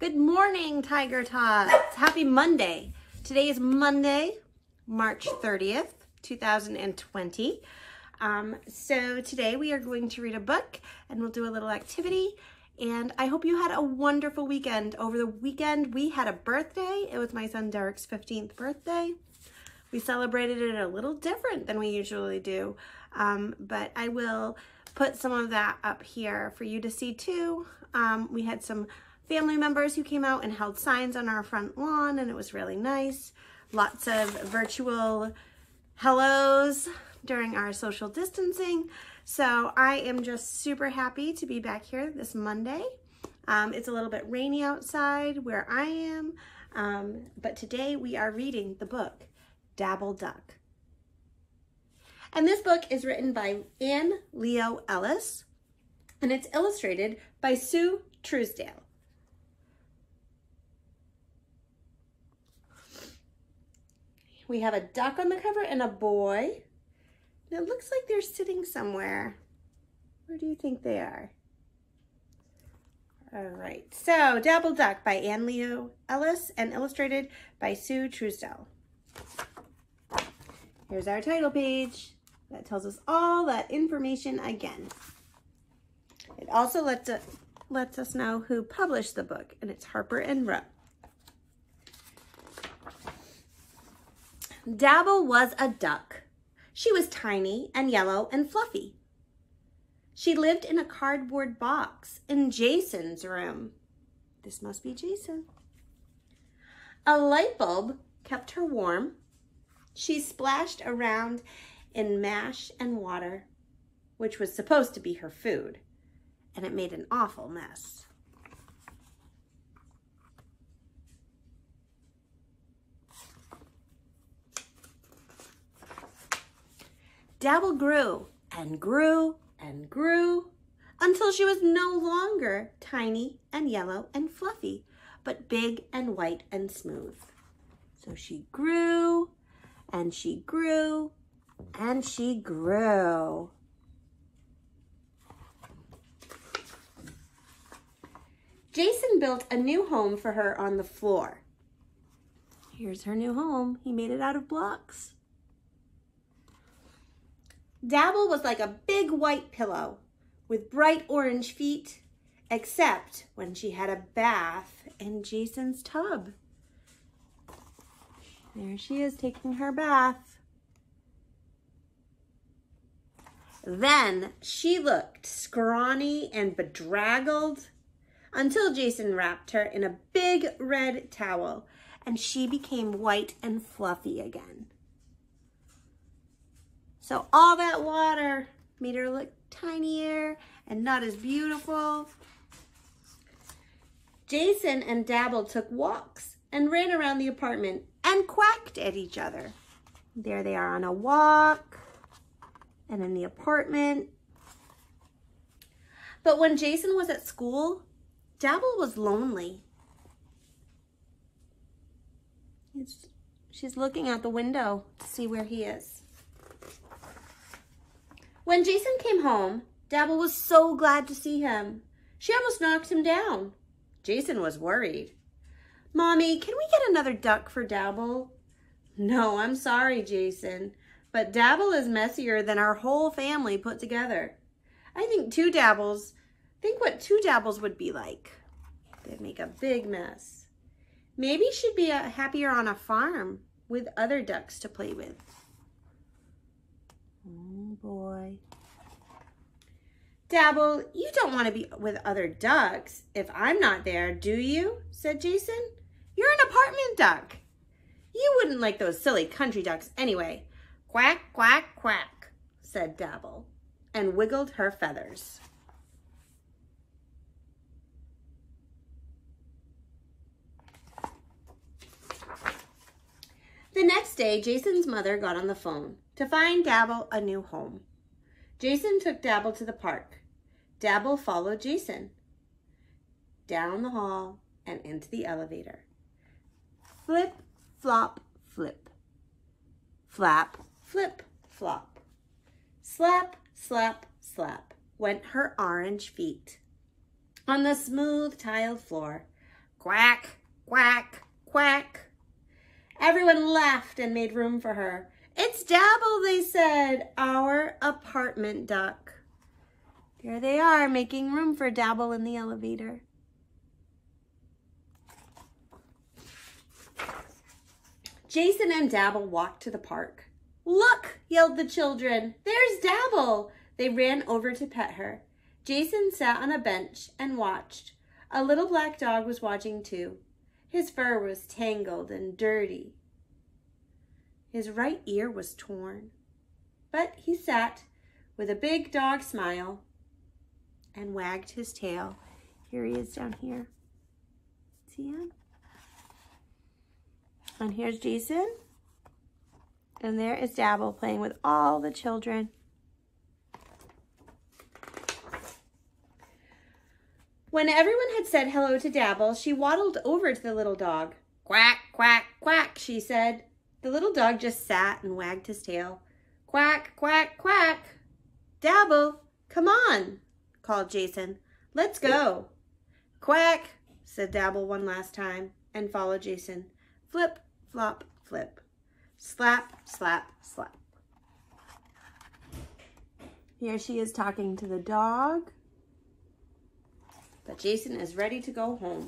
Good morning, Tiger Tots. Happy Monday. Today is Monday, March 30th, 2020. So today we are going to read a book and we'll do a little activity. And I hope you had a wonderful weekend. Over the weekend, we had a birthday. It was my son Derek's 15th birthday. We celebrated it a little different than we usually do. But I will put some of that up here for you to see too. We had some family members who came out and held signs on our front lawn, and it was really nice. Lots of virtual hellos during our social distancing. So I am just super happy to be back here this Monday. It's a little bit rainy outside where I am, but today we are reading the book, Dabble Duck. And this book is written by Anne Leo Ellis, and it's illustrated by Sue Truesdale. We have a duck on the cover and a boy. And it looks like they're sitting somewhere. Where do you think they are? All right, so Dabble Duck by Anne Leo Ellis and illustrated by Sue Truesdale. Here's our title page. That tells us all that information again. It also lets us know who published the book, and it's Harper and Row. Dabble was a duck. She was tiny and yellow and fluffy. She lived in a cardboard box in Jason's room. This must be Jason. A light bulb kept her warm. She splashed around in mash and water, which was supposed to be her food, and it made an awful mess. Dabble grew and grew and grew until she was no longer tiny and yellow and fluffy, but big and white and smooth. So she grew and she grew and she grew. Jason built a new home for her on the floor. Here's her new home. He made it out of blocks. Dabble was like a big white pillow with bright orange feet, except when she had a bath in Jason's tub. There she is taking her bath. Then she looked scrawny and bedraggled until Jason wrapped her in a big red towel and she became white and fluffy again. So all that water made her look tinier and not as beautiful. Jason and Dabble took walks and ran around the apartment and quacked at each other. There they are on a walk and in the apartment. But when Jason was at school, Dabble was lonely. She's looking out the window to see where he is. When Jason came home, Dabble was so glad to see him. She almost knocked him down. Jason was worried. "Mommy, can we get another duck for Dabble?" "No, I'm sorry, Jason, but Dabble is messier than our whole family put together. Think what two Dabbles would be like. They'd make a big mess. Maybe she'd be happier on a farm with other ducks to play with." Oh boy. "Dabble, you don't want to be with other ducks if I'm not there, do you?" said Jason. "You're an apartment duck. You wouldn't like those silly country ducks anyway." "Quack, quack, quack," said Dabble, and wiggled her feathers. The next day, Jason's mother got on the phone to find Dabble a new home. Jason took Dabble to the park. Dabble followed Jason down the hall and into the elevator. Flip, flop, flip. Flap, flip, flop. Slap, slap, slap went her orange feet. On the smooth tiled floor, Quack, quack, quack. Everyone laughed and made room for her. It's Dabble, they said, our apartment duck. There they are, making room for Dabble in the elevator. Jason and Dabble walked to the park. Look, yelled the children. There's Dabble. They ran over to pet her. Jason sat on a bench and watched. A little black dog was watching too. His fur was tangled and dirty. His right ear was torn. But he sat with a big dog smile and wagged his tail. Here he is down here. See him? And here's Jason. And there is Dabble playing with all the children. When everyone had said hello to Dabble, she waddled over to the little dog. Quack, quack, quack, she said. The little dog just sat and wagged his tail. Quack, quack, quack. Dabble, come on, called Jason. Let's go. Quack, said Dabble one last time and followed Jason. Flip, flop, flip. Slap, slap, slap. Here she is talking to the dog. But Jason is ready to go home.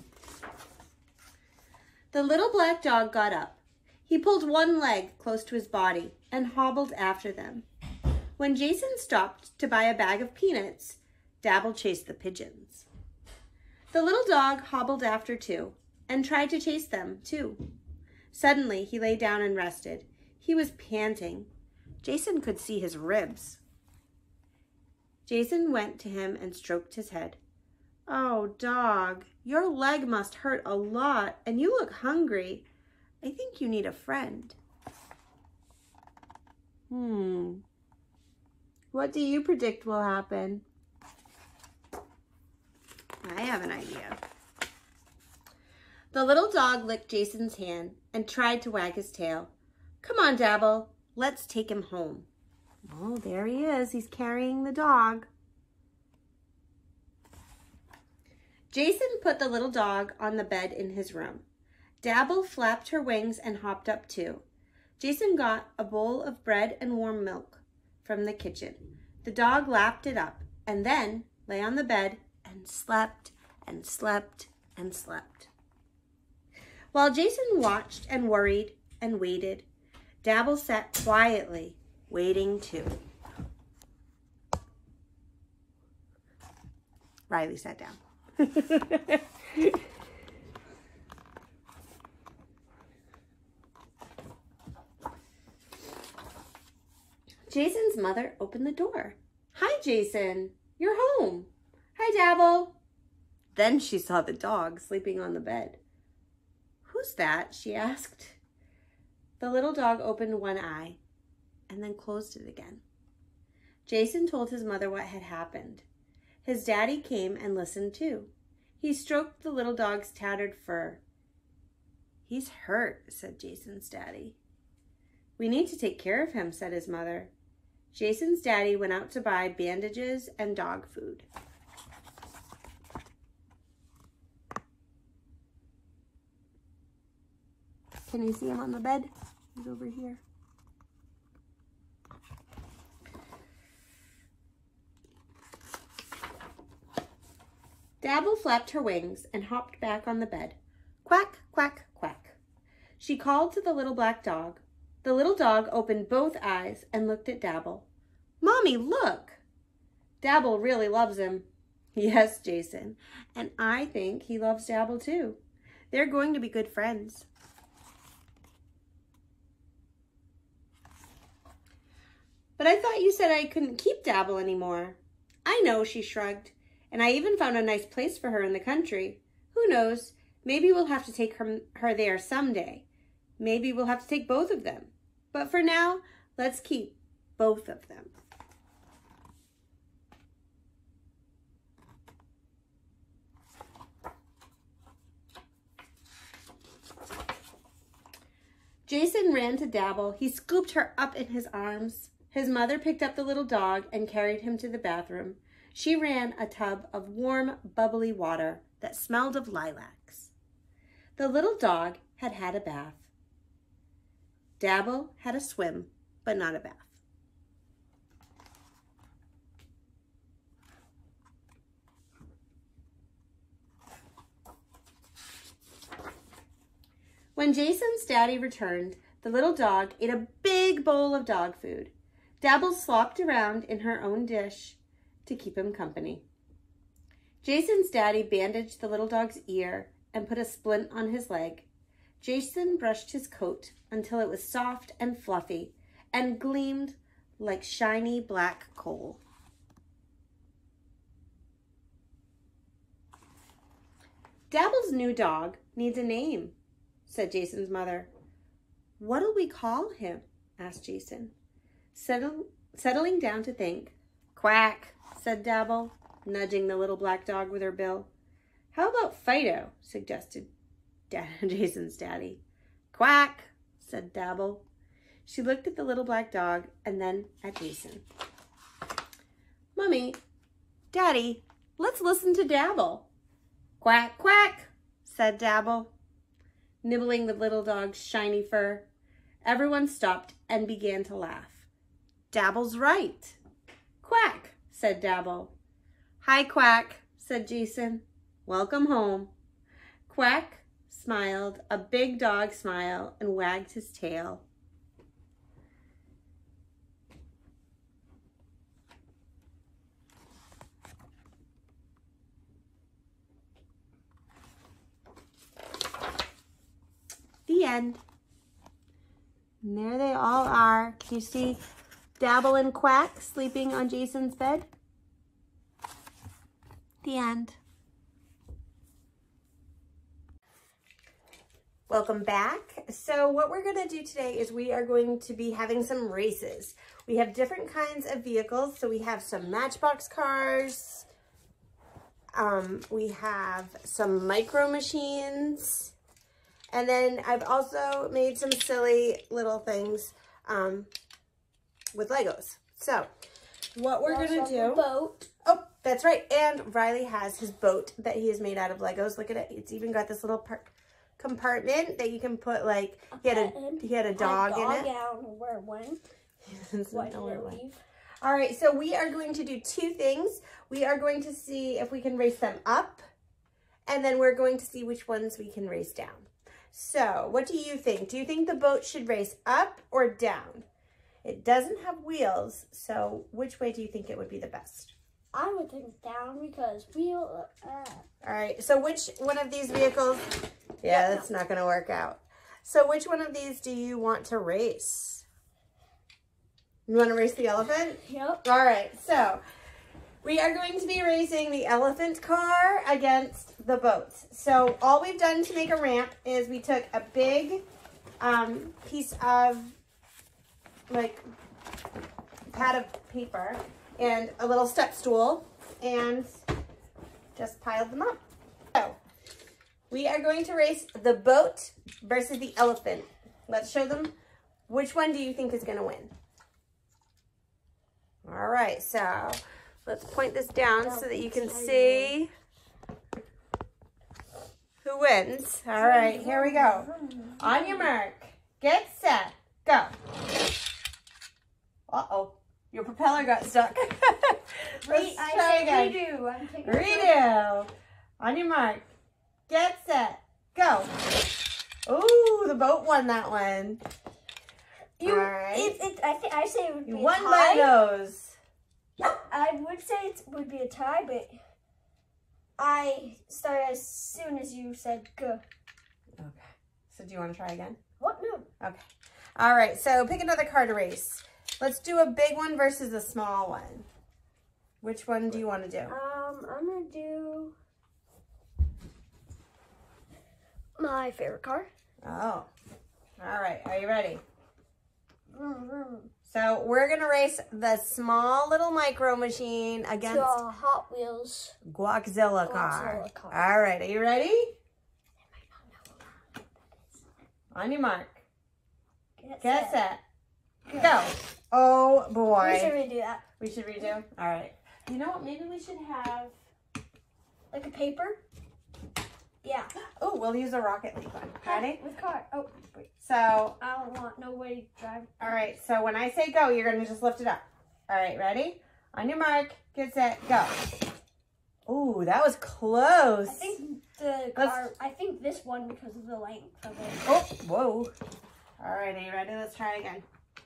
The little black dog got up. He pulled one leg close to his body and hobbled after them. When Jason stopped to buy a bag of peanuts, Dabble chased the pigeons. The little dog hobbled after too and tried to chase them too. Suddenly, he lay down and rested. He was panting. Jason could see his ribs. Jason went to him and stroked his head. Oh, dog, your leg must hurt a lot and you look hungry. I think you need a friend. What do you predict will happen? I have an idea. The little dog licked Jason's hand and tried to wag his tail. Come on, Dabble, let's take him home. Oh, there he is. He's carrying the dog. Jason put the little dog on the bed in his room. Dabble flapped her wings and hopped up too. Jason got a bowl of bread and warm milk from the kitchen. The dog lapped it up and then lay on the bed and slept and slept and slept. While Jason watched and worried and waited, Dabble sat quietly, waiting too. Riley sat down. Jason's mother opened the door. Hi, Jason. You're home. Hi, Dabble. Then she saw the dog sleeping on the bed. Who's that? She asked. The little dog opened one eye and then closed it again. Jason told his mother what had happened. His daddy came and listened too. He stroked the little dog's tattered fur. He's hurt, said Jason's daddy. We need to take care of him, said his mother. Jason's daddy went out to buy bandages and dog food. Can you see him on the bed? He's over here. Dabble flapped her wings and hopped back on the bed. Quack, quack, quack. She called to the little black dog. The little dog opened both eyes and looked at Dabble. Mommy, look! Dabble really loves him. Yes, Jason, and I think he loves Dabble too. They're going to be good friends. But I thought you said I couldn't keep Dabble anymore. I know, she shrugged. And I even found a nice place for her in the country. Who knows? Maybe we'll have to take her there someday. Maybe we'll have to take both of them. But for now, let's keep both of them. Jason ran to Dabble. He scooped her up in his arms. His mother picked up the little dog and carried him to the bathroom. She ran a tub of warm, bubbly water that smelled of lilacs. The little dog had had a bath. Dabble had a swim, but not a bath. When Jason's daddy returned, the little dog ate a big bowl of dog food. Dabble slopped around in her own dish to keep him company. Jason's daddy bandaged the little dog's ear and put a splint on his leg. Jason brushed his coat until it was soft and fluffy and gleamed like shiny black coal. Dabble's new dog needs a name, said Jason's mother. What'll we call him? Asked Jason. Settling down to think. Quack, said Dabble, nudging the little black dog with her bill. How about Fido? Suggested Jason's daddy. Quack, said Dabble. She looked at the little black dog and then at Jason. Mummy, Daddy, let's listen to Dabble. Quack, quack, said Dabble, nibbling the little dog's shiny fur. Everyone stopped and began to laugh. Dabble's right. Quack, said Dabble. Hi, Quack, said Jason. Welcome home. Quack smiled a big dog smile and wagged his tail. The end. And there they all are. Can you see Dabble and Quack sleeping on Jason's bed? The end. Welcome back. So what we're going to do today is we are going to be having some races. We have different kinds of vehicles. So we have some Matchbox cars. We have some micro machines. And then I've also made some silly little things with Legos. So what we're going to do. Boat. Oh, that's right. And Riley has his boat that he has made out of Legos. Look at it. It's even got this little compartment that you can put, like, he had a dog in it. I don't know where it went. Why did it leave? All right, so we are going to do two things. We are going to see if we can race them up, and then we're going to see which ones we can race down. So what do you think? Do you think the boat should race up or down? It doesn't have wheels, so which way do you think it would be the best? I would think down because wheel. All right, so which one of these vehicles? Yeah, that's not going to work out. So which one of these do you want to race? You want to race the elephant? Yep. All right, so we are going to be racing the elephant car against the boats. So all we've done to make a ramp is we took a big piece of, like, pad of paper and a little step stool and just piled them up. So we are going to race the boat versus the elephant. Let's show them which one do you think is going to win. All right, so let's point this down so that you can see who wins. All right, here we go. On your mark, get set, go. Uh-oh, your propeller got stuck. Let's try again. Redo. Redo. On your mark, get set, go. Ooh, the boat won that one. All right. I say it would be a tie. You won by those. I would say it would be a tie, but I started as soon as you said go. Okay. So do you want to try again? What? No. Okay. All right. So pick another car to race. Let's do a big one versus a small one. Which one do you want to do? I'm gonna do my favorite car. Oh. All right. Are you ready? Vroom, vroom. So we're going to race the small little micro machine against the Hot Wheels Guaczilla car. All right. Are you ready? On your mark. Get set. Go. Oh, boy. We should redo that. We should redo? All right. You know what? Maybe we should have... Like a paper? Yeah. Oh, we'll use a Rocket League one. Ready? With car. Oh, wait. So. I don't want nobody driving. All right. So when I say go, you're gonna just lift it up. All right. Ready? On your mark, get set, go. Ooh, that was close. I think the car. I think this one because of the length of it. Oh, whoa. All right. Are you ready? Let's try it again.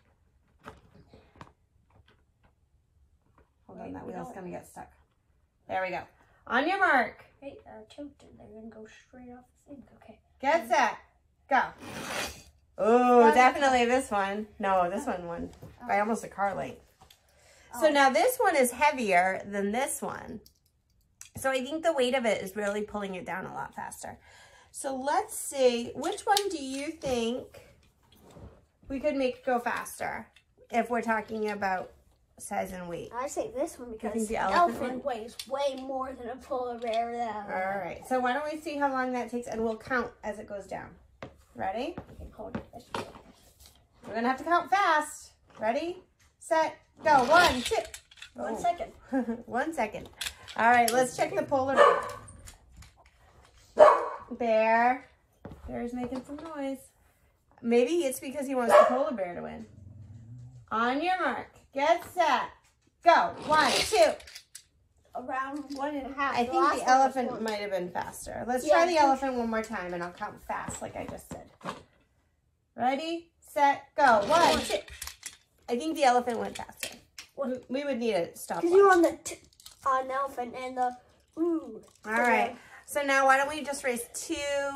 Hold on, that wheel's gonna get stuck. There we go. On your mark. Wait, tilted. They're gonna go straight off the thing. Okay. Get set. Go. Oh, definitely this one. No, this one won by almost a car length. So now this one is heavier than this one. So I think the weight of it is really pulling it down a lot faster. So let's see, which one do you think we could make go faster if we're talking about size and weight? I say this one because the the elephant elephant weighs way more than a polar bear. All right, so why don't we see how long that takes and we'll count as it goes down. Ready? Hold it this way. We're gonna have to count fast. Ready, set, go. 1, 2. 1 second. 1 second. All right, let's check the polar bear. Bear's making some noise. Maybe it's because he wants the polar bear to win. On your mark, get set, go. 1, 2. Around 1.5. I think the elephant might have been faster. Let's try the elephant one more time and I'll count fast like I just did. Ready, set, go. 1, 2. I think the elephant went faster. We would need a stopwatch. Because you're on the an elephant and the ooh. All right. So now why don't we just race 2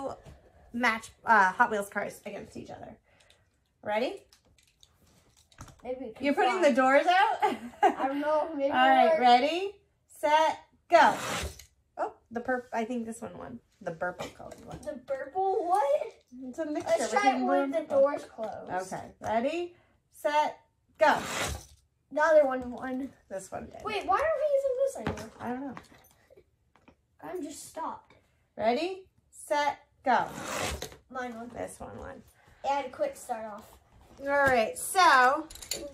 Hot Wheels cars against each other? Ready? Maybe you're putting the doors out? I don't know. Maybe. All right. Ready, set, go. Oh, I think this one won. The purple colored one. The purple what? It's a mixture. Let's try it with the doors closed. Okay. Ready, set, go. The other one won. This one did. Wait, why aren't we using this anymore? I don't know. I'm just stopped. Ready, set, go. Mine won. This one won. It had a quick start off. All right, so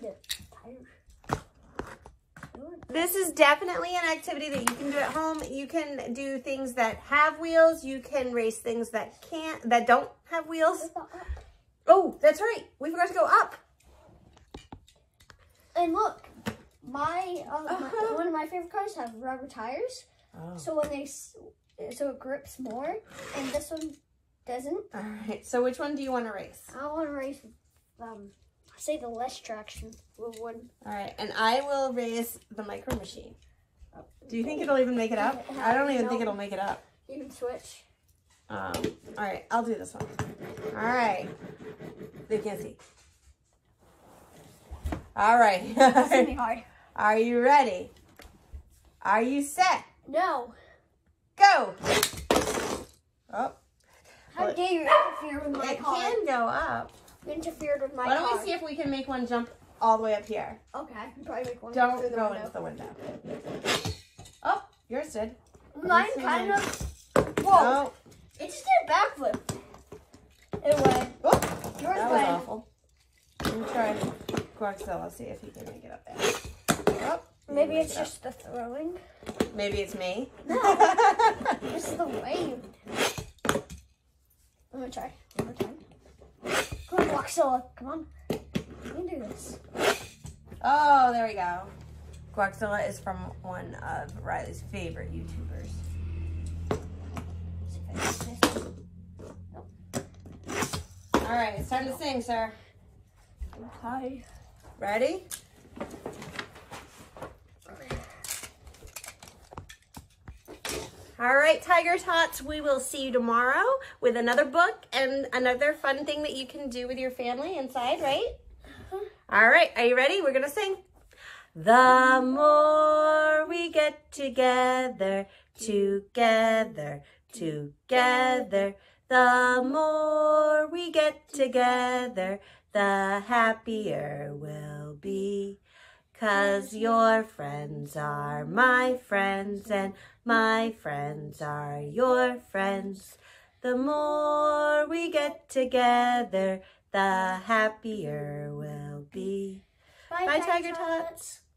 this is definitely an activity that you can do at home. You can do things that have wheels. You can race things that don't have wheels. Oh, that's right. We forgot to go up. And look, one of my favorite cars have rubber tires. Oh. So so it grips more, and this one doesn't. All right. So which one do you want to race? I want to race, say the less traction one. All right, and I will race the micro machine. Do you think it'll even make it up? I don't even think it'll make it up. You can switch. All right, I'll do this one. All right. They can't see. All right. That's gonna be hard. Are you ready? Are you set? No. Go. Oh. How dare you interfere with my car? It can go up. You interfered with my car. Why don't we see if we can make one jump all the way up here? Okay, I can probably make one. Don't go into the window. Oh, yours did. Mine kind of. Whoa. Oh. It just did a backflip. It went. Oh, yours that went. was awful. Let me try Guaxilla, see if he can make it up there. Oh, maybe it's just the throwing. Maybe it's me. No, it's the wave. Let me try one more time. Come on, Guaxilla. Come on. You can do this. Oh, there we go. Guaxilla is from one of Riley's favorite YouTubers. All right, it's time to sing, sir. Hi. Ready? All right, Tiger Tots, we will see you tomorrow with another book and another fun thing that you can do with your family inside, right? All right, are you ready? We're gonna sing. The more we get together, together, together, the more we get together, the happier we'll be. 'Cause your friends are my friends and my friends are your friends. The more we get together, the happier we'll be. Bye, Tiger Tots.